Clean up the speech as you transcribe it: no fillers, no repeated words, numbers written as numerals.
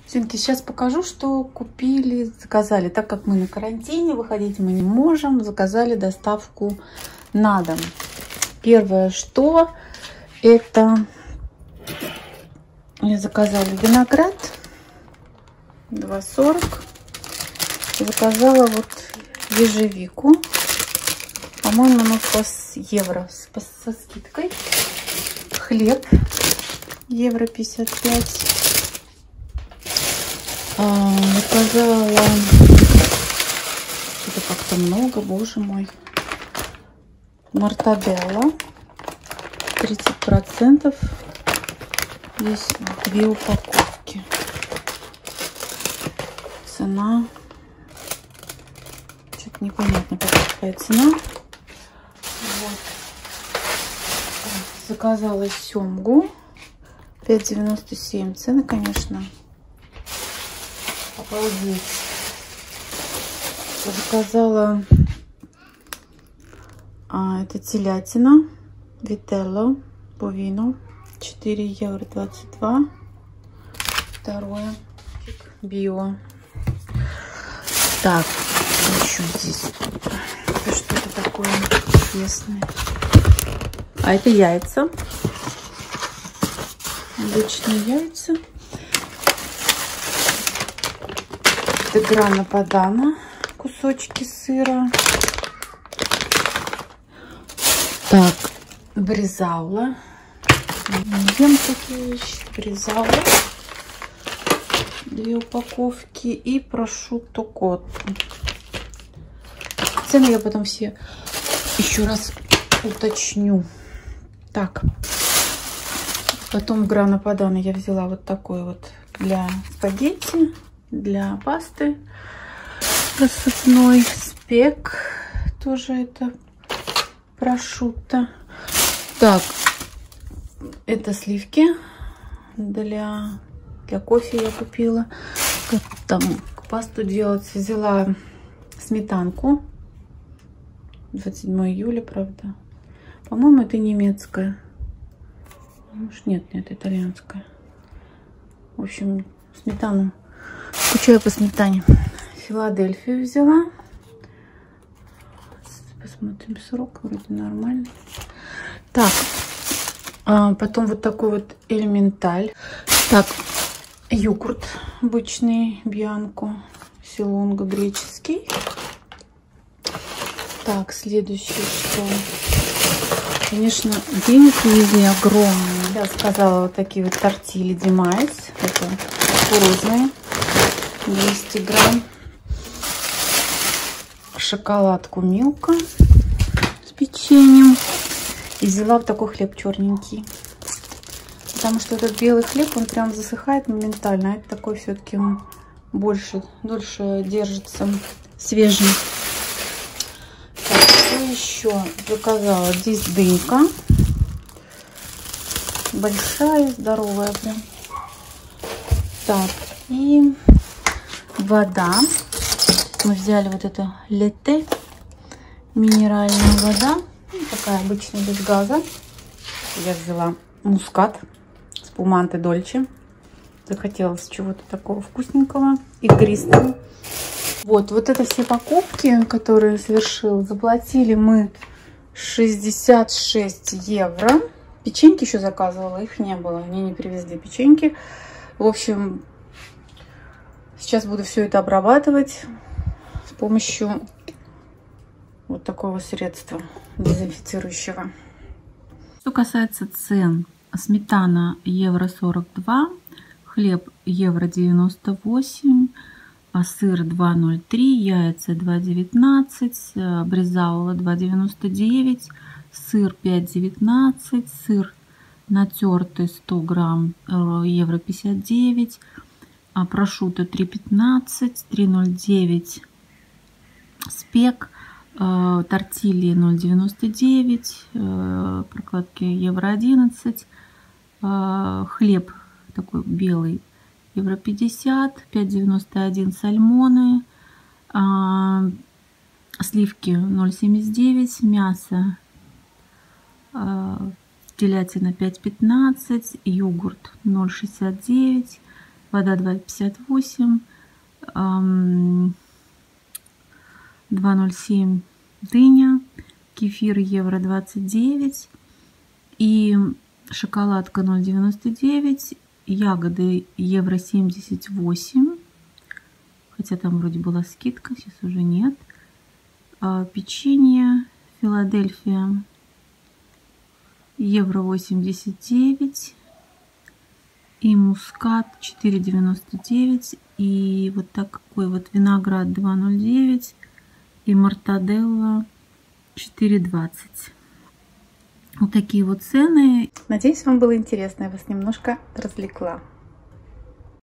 Девчонки, сейчас покажу, что купили, заказали. Так как мы на карантине, выходить мы не можем, заказали доставку на дом. Первое, что это я заказала виноград 2,40. Заказала вот ежевику. По-моему, оно по евро со скидкой. Хлеб евро 55. Заказала, это как-то много, боже мой, мортаделла 30%, здесь 2 упаковки, цена, что-то непонятно какая цена. Вот. Заказала семгу 5,97, цены, конечно, обалдеть. Заказала это телятина Вителло Бовино 4,22 €. Второе био. Так, еще здесь это что-то такое интересное. А это яйца. Обычные яйца. Это грана падана, кусочки сыра. Так, бризаула. Ем такие вещи. Бризаула. 2 упаковки. И прошутто котто. Цены я потом все еще раз уточню. Так. Потом грана падана я взяла вот такой вот для спагетти, для пасты рассыпной. Спек тоже это прошутто. Так, это сливки для кофе я купила. Как там пасту делать? Взяла сметанку. 27 июля, правда. По-моему, это немецкая. Нет, итальянская. В общем, сметану. Скучаю по сметане. Филадельфию взяла. Посмотрим срок. Вроде нормальный. Так. Потом вот такой вот элементаль. Так. Йогурт обычный. Бьянко. Силонго греческий. Так. Следующее что? Конечно, денег везде огромные. Я заказала вот такие вот тортили Димайс. Это кукурузные. 200 грамм. Шоколадку Милка с печеньем. И взяла вот такой хлеб черненький. Потому что этот белый хлеб, он прям засыхает моментально. А это такой все-таки он дольше держится свежим. Так, что еще заказала? Здесь дынька. Большая, здоровая прям. Так, и вода. Мы взяли вот это летте. Минеральная вода. Такая обычная, без газа. Я взяла мускат. Спуманте Дольче. Захотелось чего-то такого вкусненького. Игристого. Вот это все покупки, которые совершил. Заплатили мы 66 евро. Печеньки еще заказывала. Их не было. Они не привезли печеньки. В общем, сейчас буду все это обрабатывать с помощью вот такого средства дезинфицирующего. Что касается цен. Сметана евро 42, хлеб евро 98, сыр 2,03, яйца 2,19, бризаула 2,99, сыр 5,19, сыр натертый 100 грамм евро 59, прошутто 3,15, 3,09, спек, тортильи 0,99, прокладки евро 11, хлеб такой белый евро 50, 5,91 сальмоны, сливки 0,79, мясо телятина 5,15, йогурт 0,69, вода 2,58, 2,07 дыня, кефир евро 29 и шоколадка 0,99, ягоды евро 78, хотя там вроде была скидка, сейчас уже нет. Печенье Филадельфия евро 89 и мускат 4,99 и вот такой вот виноград 2,09 и мортаделла 4,20. Вот такие вот цены. Надеюсь, вам было интересно, я вас немножко развлекла.